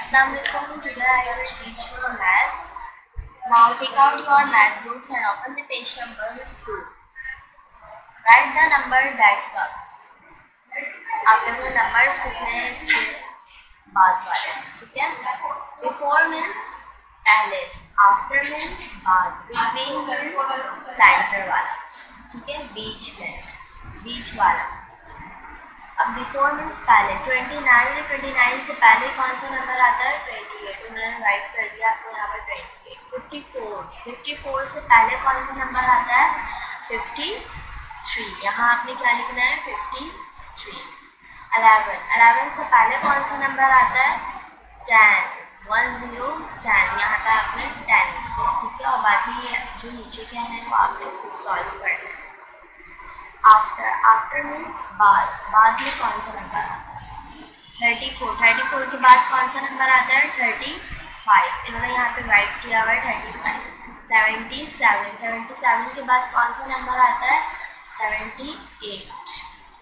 Assalamualaikum. Today I will teach you maths. Now take out your math books and open the page number 2. Write the number that comes. आप लोग ने numbers लिखने हैं इसके बाद वाले, ठीक है? Before means पहले, after means बाद, between means center वाला, ठीक है? बीच में, बीच वाला. अब बिफोर मीन्स पहले. 29 से पहले कौन सा नंबर आता है? 28. उन्होंने राइट कर दिया आपको यहाँ पर 28. 54 से पहले कौन सा नंबर आता है? 53. यहाँ आपने क्या लिखना है? 53. 11 से पहले कौन सा नंबर आता है? 10. 10. यहाँ पर आपने 10, ठीक है? और बाकी जो नीचे क्या है वो आपने खुद सॉल्व करना है. आफ्टर मीन्स बाद में कौन सा नंबर आता है? 34 के बाद कौन सा नंबर आता है? 35. इन्होंने यहाँ पे राइट किया हुआ है 35. 77 के बाद कौन सा नंबर आता है? 78.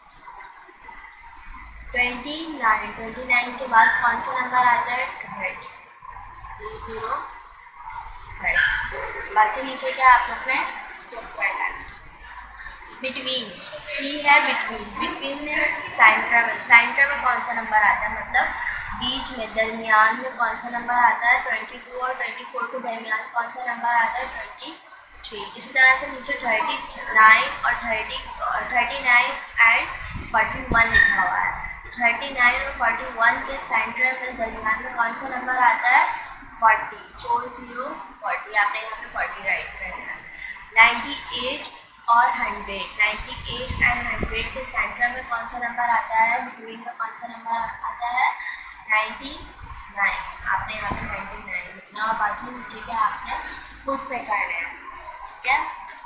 29 के बाद कौन सा नंबर आता है? 30. बाकी नीचे क्या आप लोग ने करना है? बिटवीन, सी है बिटवीन में सेंटर में कौन सा नंबर आता है? मतलब बीच में, दरमियान में कौन सा नंबर आता है? 22 और 24 के दरमियान कौन सा नंबर आता है? 23. इसी तरह से नीचे 39 और 39 एंड 41 लिखा हुआ है. 39 और 41 के सेंटर में दरमियान में कौन सा नंबर आता है? 40. आपने यहाँ पे 40 राइट करना है. 98 और 100 के सेंटर में कौन सा नंबर आता है? बिटवीन में कौन सा नंबर आता है? 99. आपने यहाँ पे 99 लिखना और बाकी नीचे के आपने खुद से करना है, ठीक है?